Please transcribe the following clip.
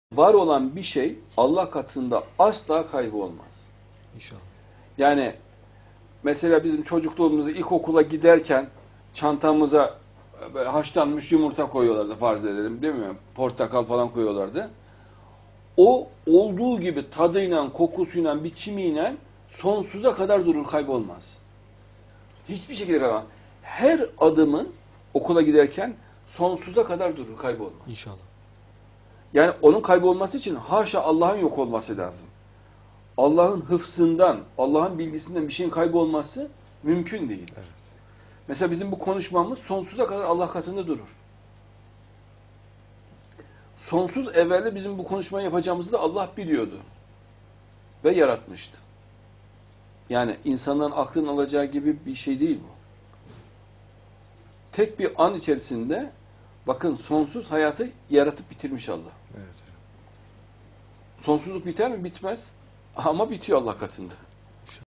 Var olan bir şey Allah katında asla kaybolmaz. İnşallah. Yani mesela bizim çocukluğumuzda ilkokula giderken çantamıza böyle haşlanmış yumurta koyuyorlardı, farz edelim, değil mi? Portakal falan koyuyorlardı. O olduğu gibi tadıyla, kokusuyla, biçimiyle sonsuza kadar durur, kaybolmaz. Hiçbir şekilde kaybolmaz. Her adımın okula giderken sonsuza kadar durur, kaybolmaz. İnşallah. Yani onun kaybolması için haşa Allah'ın yok olması lazım. Allah'ın hıfzından, Allah'ın bilgisinden bir şeyin kaybolması mümkün değil. Evet. Mesela bizim bu konuşmamız sonsuza kadar Allah katında durur. Sonsuz evvelde bizim bu konuşmayı yapacağımızı da Allah biliyordu. Ve yaratmıştı. Yani insanların aklının alacağı gibi bir şey değil bu. Tek bir an içerisinde bakın sonsuz hayatı yaratıp bitirmiş Allah. Evet. Sonsuzluk biter mi? Bitmez. Ama bitiyor Allah katında.